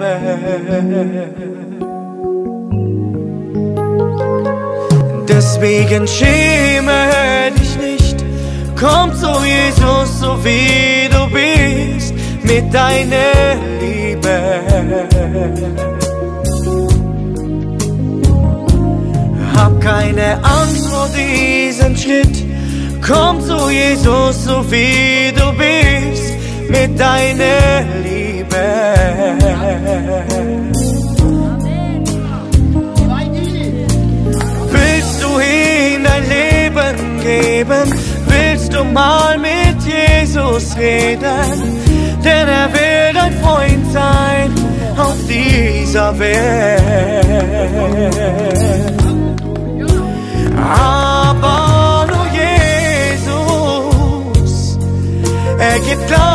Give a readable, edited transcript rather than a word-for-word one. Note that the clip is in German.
Deswegen schäme dich nicht, komm zu Jesus, so wie du bist, mit deiner Liebe. Hab keine Angst vor diesem Schritt, komm zu Jesus, so wie du bist, mit deiner Liebe. Willst du ihm dein Leben geben? Willst du mal mit Jesus reden? Denn er will dein Freund sein auf dieser Welt. Aber nur Jesus, er gibt Glauben.